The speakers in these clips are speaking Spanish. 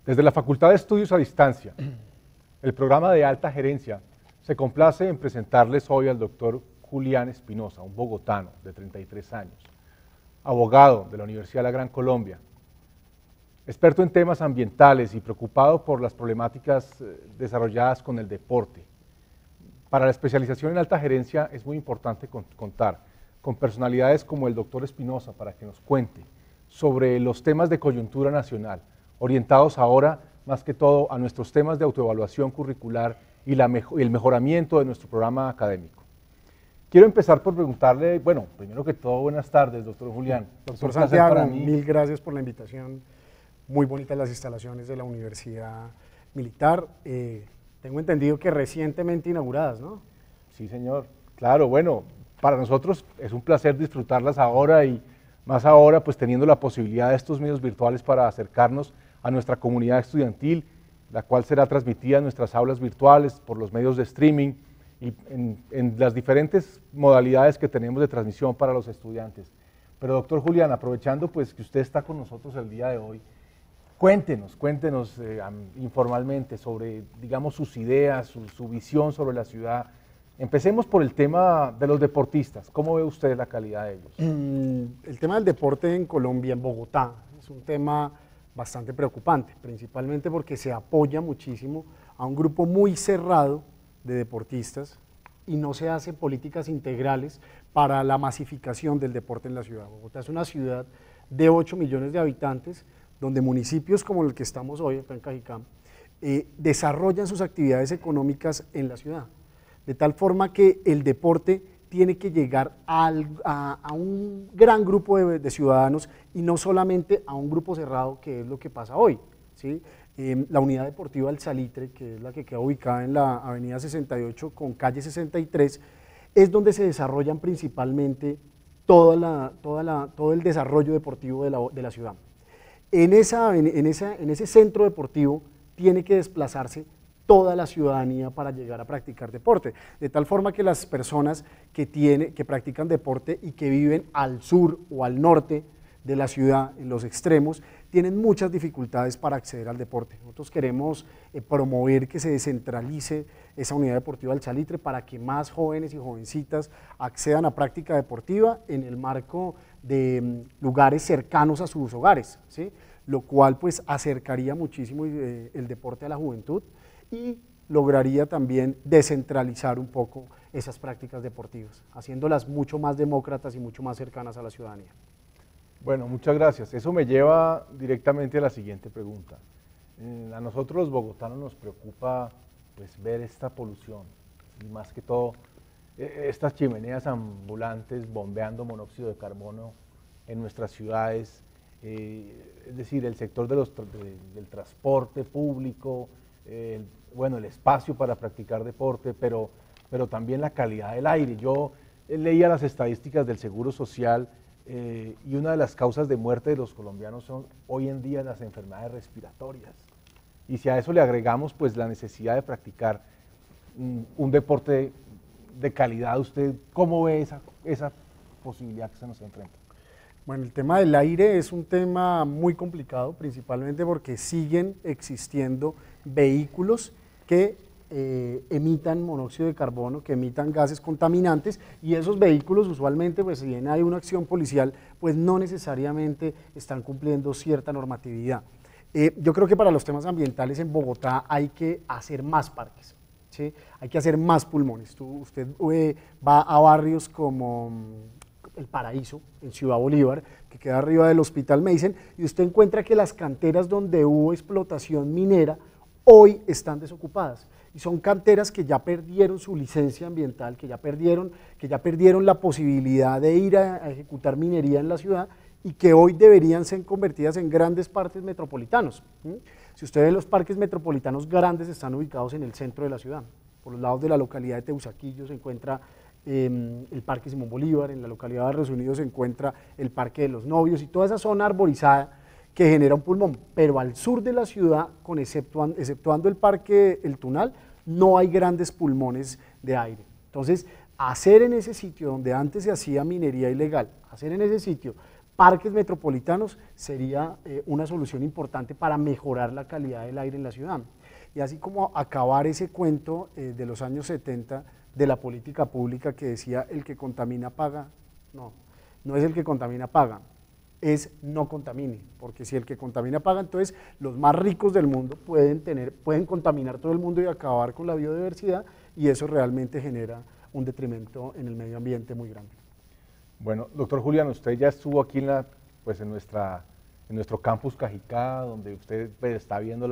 Desde la Facultad de Estudios a Distancia, el programa de alta gerencia, se complace en presentarles hoy al doctor Julián Espinosa, un bogotano de 33 años, abogado de la Universidad de la Gran Colombia, experto en temas ambientales y preocupado por las problemáticas desarrolladas con el deporte. Para la especialización en alta gerencia es muy importante contar con personalidades como el doctor Espinosa para que nos cuente sobre los temas de coyuntura nacional, orientados ahora más que todo a nuestros temas de autoevaluación curricular y el mejoramiento de nuestro programa académico. Quiero empezar por preguntarle, bueno, primero que todo, buenas tardes, doctor Julián. Doctor Santiago, mil gracias por la invitación. Muy bonitas las instalaciones de la Universidad Militar. Tengo entendido que recientemente inauguradas, ¿no? Sí, señor. Claro, bueno, para nosotros es un placer disfrutarlas ahora y más ahora, pues teniendo la posibilidad de estos medios virtuales para acercarnos a nuestra comunidad estudiantil, la cual será transmitida en nuestras aulas virtuales por los medios de streaming y en las diferentes modalidades que tenemos de transmisión para los estudiantes. Pero doctor Julián, aprovechando pues que usted está con nosotros el día de hoy, cuéntenos informalmente sobre, digamos, sus ideas, su visión sobre la ciudad. Empecemos por el tema de los deportistas. ¿Cómo ve usted la calidad de ellos? El tema del deporte en Colombia, en Bogotá, es un tema bastante preocupante, principalmente porque se apoya muchísimo a un grupo muy cerrado de deportistas y no se hacen políticas integrales para la masificación del deporte en la ciudad. Bogotá es una ciudad de 8 millones de habitantes, donde municipios como el que estamos hoy, acá en Cajicá, desarrollan sus actividades económicas en la ciudad, de tal forma que el deporte tiene que llegar a un gran grupo de ciudadanos y no solamente a un grupo cerrado, que es lo que pasa hoy, ¿sí? La unidad deportiva El Salitre, que es la que queda ubicada en la avenida 68 con calle 63, es donde se desarrollan principalmente todo el desarrollo deportivo de la ciudad. En ese centro deportivo tiene que desplazarse toda la ciudadanía para llegar a practicar deporte, de tal forma que las personas que practican deporte y que viven al sur o al norte de la ciudad, en los extremos, tienen muchas dificultades para acceder al deporte. Nosotros queremos promover que se descentralice esa unidad deportiva del Salitre para que más jóvenes y jovencitas accedan a práctica deportiva en el marco de lugares cercanos a sus hogares, ¿sí? Lo cual pues acercaría muchísimo el deporte a la juventud y lograría también descentralizar un poco esas prácticas deportivas, haciéndolas mucho más demócratas y mucho más cercanas a la ciudadanía. Bueno, muchas gracias. Eso me lleva directamente a la siguiente pregunta. A nosotros los bogotanos nos preocupa pues, ver esta polución y más que todo estas chimeneas ambulantes bombeando monóxido de carbono en nuestras ciudades, es decir, el sector del transporte público, bueno, el espacio para practicar deporte, pero también la calidad del aire. Yo leía las estadísticas del Seguro Social y una de las causas de muerte de los colombianos son hoy en día las enfermedades respiratorias. Y si a eso le agregamos pues la necesidad de practicar un deporte de calidad, ¿usted cómo ve esa posibilidad que se nos enfrenta? Bueno, el tema del aire es un tema muy complicado, principalmente porque siguen existiendo vehículos que emitan monóxido de carbono, que emitan gases contaminantes, y esos vehículos usualmente, pues si bien hay una acción policial, pues no necesariamente están cumpliendo cierta normatividad. Yo creo que para los temas ambientales en Bogotá hay que hacer más parques, ¿sí? Hay que hacer más pulmones. Usted va a barrios como El Paraíso, en Ciudad Bolívar, que queda arriba del Hospital Meisen, y usted encuentra que las canteras donde hubo explotación minera hoy están desocupadas, y son canteras que ya perdieron su licencia ambiental, que ya perdieron la posibilidad de ir a ejecutar minería en la ciudad, y que hoy deberían ser convertidas en grandes parques metropolitanos. Si usted ve, los parques metropolitanos grandes están ubicados en el centro de la ciudad. Por los lados de la localidad de Teusaquillo se encuentra el Parque Simón Bolívar, en la localidad de Barrios Unidos se encuentra el Parque de los Novios y toda esa zona arborizada que genera un pulmón, pero al sur de la ciudad, exceptuando el Parque El Tunal, no hay grandes pulmones de aire. Entonces, hacer en ese sitio donde antes se hacía minería ilegal, hacer en ese sitio parques metropolitanos sería una solución importante para mejorar la calidad del aire en la ciudad. Y así como acabar ese cuento de los años 70 de la política pública que decía el que contamina paga, no es el que contamina paga, es no contamine, porque si el que contamina paga, entonces los más ricos del mundo pueden contaminar todo el mundo y acabar con la biodiversidad, y eso realmente genera un detrimento en el medio ambiente muy grande. Bueno, doctor Julián, usted ya estuvo aquí en nuestro campus Cajicá, donde usted pues, está viendo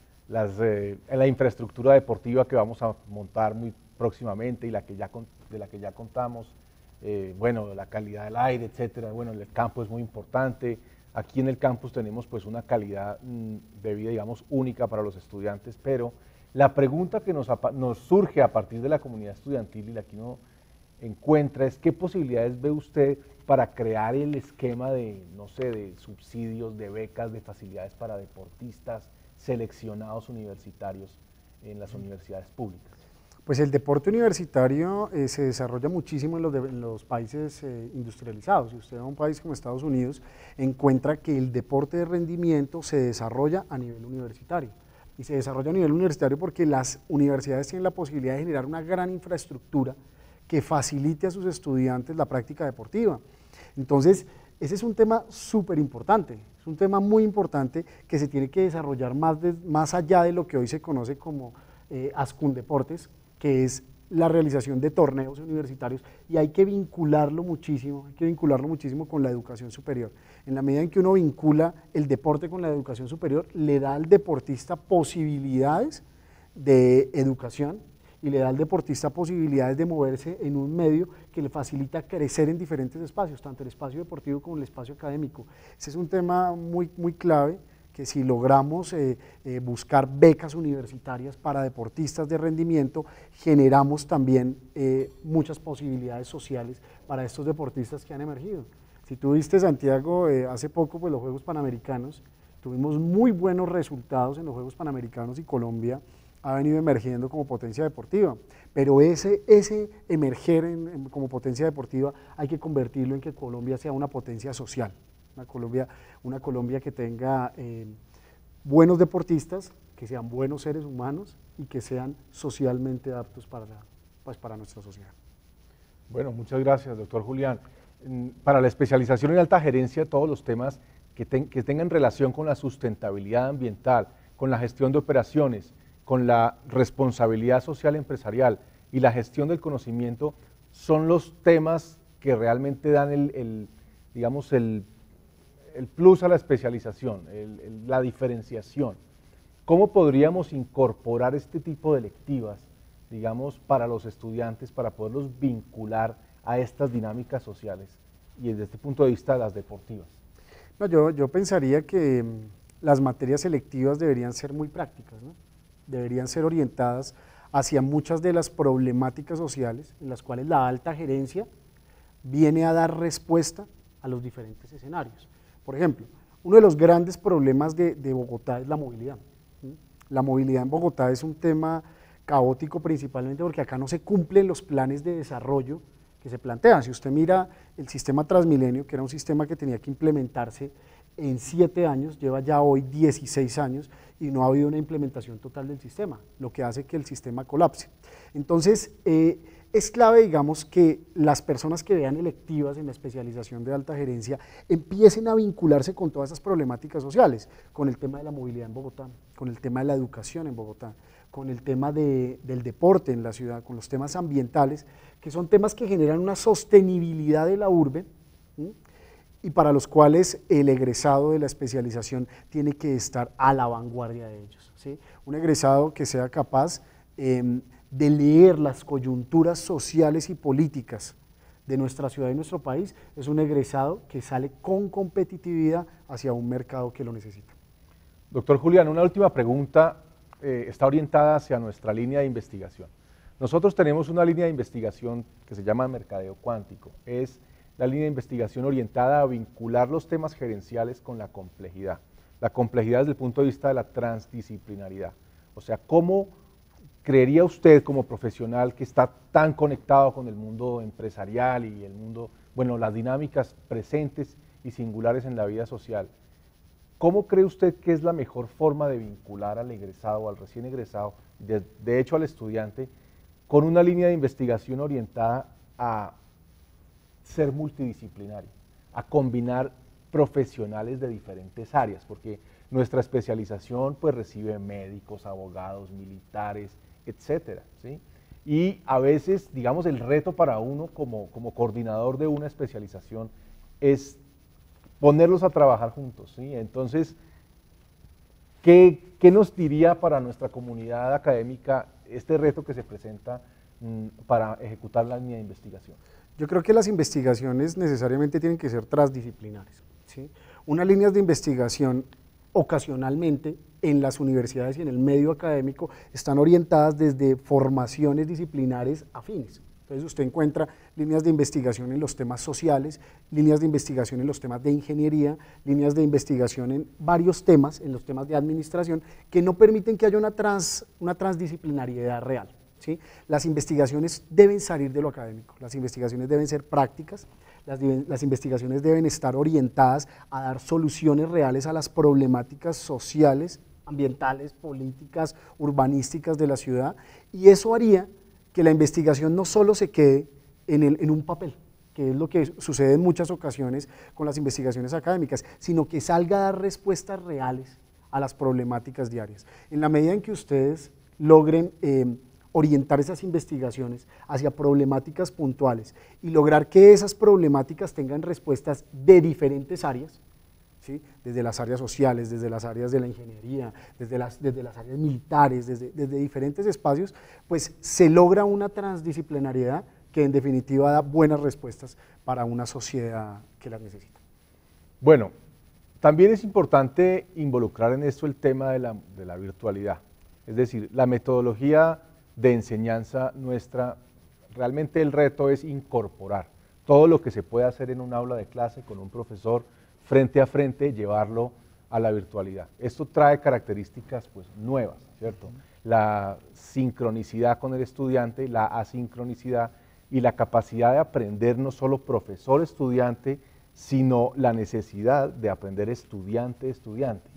la infraestructura deportiva que vamos a montar muy próximamente y de la que ya contamos. Bueno, la calidad del aire, etcétera. Bueno, el campo es muy importante. Aquí en el campus tenemos pues una calidad de vida, digamos, única para los estudiantes, pero la pregunta que nos surge a partir de la comunidad estudiantil y la que uno encuentra es qué posibilidades ve usted para crear el esquema de, no sé, de subsidios, de becas, de facilidades para deportistas seleccionados universitarios en las universidades públicas. Pues el deporte universitario se desarrolla muchísimo en los países industrializados. Si usted va a un país como Estados Unidos, encuentra que el deporte de rendimiento se desarrolla a nivel universitario. Y se desarrolla a nivel universitario porque las universidades tienen la posibilidad de generar una gran infraestructura que facilite a sus estudiantes la práctica deportiva. Entonces, ese es un tema súper importante, es un tema muy importante que se tiene que desarrollar más allá de lo que hoy se conoce como Ascundeportes, que es la realización de torneos universitarios, y hay que vincularlo muchísimo con la educación superior. En la medida en que uno vincula el deporte con la educación superior, le da al deportista posibilidades de educación y le da al deportista posibilidades de moverse en un medio que le facilita crecer en diferentes espacios, tanto el espacio deportivo como el espacio académico. Ese es un tema muy, muy clave, que si logramos buscar becas universitarias para deportistas de rendimiento, generamos también muchas posibilidades sociales para estos deportistas que han emergido. Si tú viste, Santiago, hace poco pues, los Juegos Panamericanos, tuvimos muy buenos resultados en los Juegos Panamericanos y Colombia ha venido emergiendo como potencia deportiva, pero ese emerger como potencia deportiva hay que convertirlo en que Colombia sea una potencia social, una Colombia que tenga buenos deportistas, que sean buenos seres humanos y que sean socialmente aptos para nuestra sociedad. Bueno, muchas gracias, doctor Julián. Para la especialización en alta gerencia, todos los temas que tengan relación con la sustentabilidad ambiental, con la gestión de operaciones, con la responsabilidad social empresarial y la gestión del conocimiento, son los temas que realmente dan digamos, el plus a la especialización, la diferenciación. ¿Cómo podríamos incorporar este tipo de electivas, digamos, para los estudiantes, para poderlos vincular a estas dinámicas sociales y desde este punto de vista las deportivas? No, yo pensaría que las materias selectivas deberían ser muy prácticas, ¿no? Deberían ser orientadas hacia muchas de las problemáticas sociales en las cuales la alta gerencia viene a dar respuesta a los diferentes escenarios. Por ejemplo, uno de los grandes problemas de Bogotá es la movilidad. La movilidad en Bogotá es un tema caótico principalmente porque acá no se cumplen los planes de desarrollo que se plantean. Si usted mira el sistema Transmilenio, que era un sistema que tenía que implementarse en 7 años, lleva ya hoy 16 años y no ha habido una implementación total del sistema, lo que hace que el sistema colapse. Entonces, es clave, digamos, que las personas que vean electivas en la especialización de alta gerencia empiecen a vincularse con todas esas problemáticas sociales, con el tema de la movilidad en Bogotá, con el tema de la educación en Bogotá, con el tema del deporte en la ciudad, con los temas ambientales, que son temas que generan una sostenibilidad de la urbe, ¿sí? Y para los cuales el egresado de la especialización tiene que estar a la vanguardia de ellos, ¿sí? Un egresado que sea capaz de leer las coyunturas sociales y políticas de nuestra ciudad y nuestro país, es un egresado que sale con competitividad hacia un mercado que lo necesita. Doctor Julián, una última pregunta está orientada hacia nuestra línea de investigación. Nosotros tenemos una línea de investigación que se llama Mercadeo Cuántico. Es la línea de investigación orientada a vincular los temas gerenciales con la complejidad desde el punto de vista de la transdisciplinaridad. O sea, ¿cómo creería usted como profesional que está tan conectado con el mundo empresarial y el mundo, bueno, las dinámicas presentes y singulares en la vida social. ¿Cómo cree usted que es la mejor forma de vincular al egresado o al recién egresado, de hecho al estudiante, con una línea de investigación orientada a ser multidisciplinario, a combinar profesionales de diferentes áreas? Porque nuestra especialización pues recibe médicos, abogados, militares, etcétera, ¿sí? Y a veces, digamos, el reto para uno como coordinador de una especialización es ponerlos a trabajar juntos, ¿sí? Entonces, ¿qué nos diría para nuestra comunidad académica este reto que se presenta para ejecutar la línea de investigación? Yo creo que las investigaciones necesariamente tienen que ser transdisciplinares, ¿sí? Unas líneas de investigación ocasionalmente en las universidades y en el medio académico están orientadas desde formaciones disciplinares afines. Entonces usted encuentra líneas de investigación en los temas sociales, líneas de investigación en los temas de ingeniería, líneas de investigación en varios temas, en los temas de administración, que no permiten que haya una transdisciplinariedad real, ¿sí? Las investigaciones deben salir de lo académico, las investigaciones deben ser prácticas, las investigaciones deben estar orientadas a dar soluciones reales a las problemáticas sociales, ambientales, políticas, urbanísticas de la ciudad, y eso haría que la investigación no solo se quede en un papel, que es lo que sucede en muchas ocasiones con las investigaciones académicas, sino que salga a dar respuestas reales a las problemáticas diarias. En la medida en que ustedes logren orientar esas investigaciones hacia problemáticas puntuales y lograr que esas problemáticas tengan respuestas de diferentes áreas, ¿sí? Desde las áreas sociales, desde las áreas de la ingeniería, desde las áreas militares, desde diferentes espacios, pues se logra una transdisciplinariedad que en definitiva da buenas respuestas para una sociedad que las necesita. Bueno, también es importante involucrar en esto el tema de la virtualidad, es decir, la metodología de enseñanza nuestra, realmente el reto es incorporar todo lo que se puede hacer en un aula de clase con un profesor frente a frente, llevarlo a la virtualidad. Esto trae características pues nuevas, ¿cierto? La sincronicidad con el estudiante, la asincronicidad y la capacidad de aprender no solo profesor-estudiante, sino la necesidad de aprender estudiante-estudiante.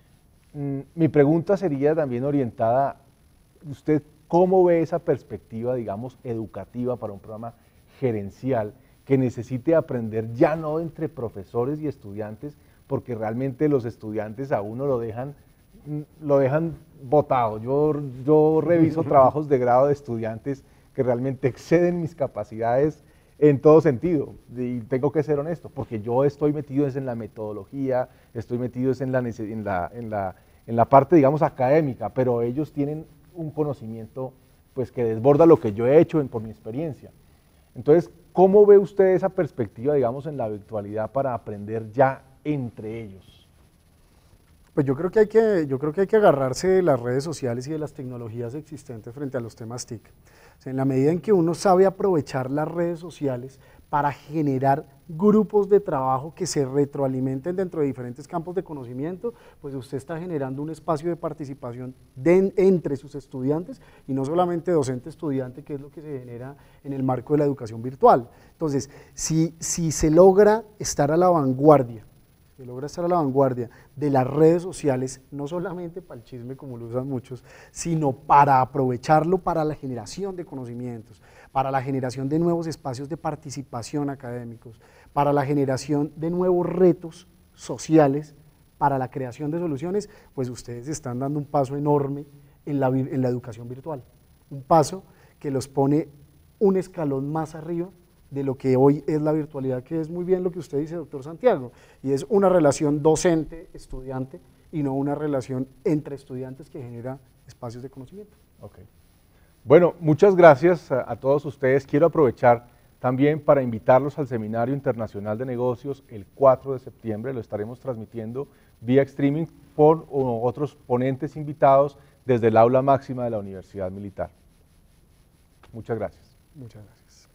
Mi pregunta sería también orientada, ¿usted cómo ve esa perspectiva, digamos, educativa para un programa gerencial que necesite aprender ya no entre profesores y estudiantes, porque realmente los estudiantes a uno lo dejan botado? Yo reviso trabajos de grado de estudiantes que realmente exceden mis capacidades en todo sentido, y tengo que ser honesto, porque yo estoy metido en la metodología, estoy metido en la parte, digamos, académica, pero ellos tienen un conocimiento pues que desborda lo que yo he hecho por mi experiencia. Entonces, ¿cómo ve usted esa perspectiva, digamos, en la virtualidad para aprender ya entre ellos? Pues yo creo que hay que agarrarse de las redes sociales y de las tecnologías existentes frente a los temas TIC. O sea, en la medida en que uno sabe aprovechar las redes sociales para generar grupos de trabajo que se retroalimenten dentro de diferentes campos de conocimiento, pues usted está generando un espacio de participación entre sus estudiantes, y no solamente docente-estudiante, que es lo que se genera en el marco de la educación virtual. Entonces, si se logra estar a la vanguardia, de las redes sociales, no solamente para el chisme como lo usan muchos, sino para aprovecharlo para la generación de conocimientos, para la generación de nuevos espacios de participación académicos, para la generación de nuevos retos sociales, para la creación de soluciones, pues ustedes están dando un paso enorme en la educación virtual, un paso que los pone un escalón más arriba de lo que hoy es la virtualidad, que es muy bien lo que usted dice, doctor Santiago, y es una relación docente-estudiante y no una relación entre estudiantes que genera espacios de conocimiento. Okay. Bueno, muchas gracias a todos ustedes. Quiero aprovechar también para invitarlos al Seminario Internacional de Negocios el 4 de septiembre, lo estaremos transmitiendo vía streaming por otros ponentes invitados desde el aula máxima de la Universidad Militar. Muchas gracias. Muchas gracias.